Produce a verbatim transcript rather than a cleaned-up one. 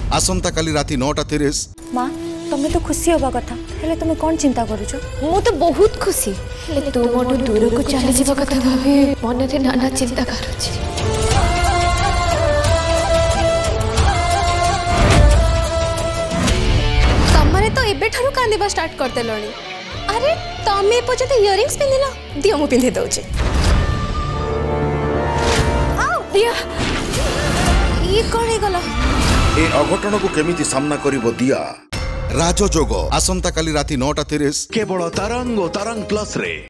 आसंता काली राति नौटा तीस। माँ तुम्हें तो खुशी होगा कथा हेले तुम कौन चिंता करूछ? मु तो बहुत खुशी हेले तू मोटू दूर को चली जीवा कथा भाबे मन रे नाना चिंता करूछ। तमरे तो एबे ठारू कांदिबा स्टार्ट करते लणी। अरे तमे पछते इयरिंग्स पिंदिना दियो मु पिंदे दउची। आओ दिया ई कोन हे गला ए अघटन को केमिति सामना करिवो दिया। राजयोग आसंता काली राति नौटा तीस केवल तरंग और तरंग प्लस रे।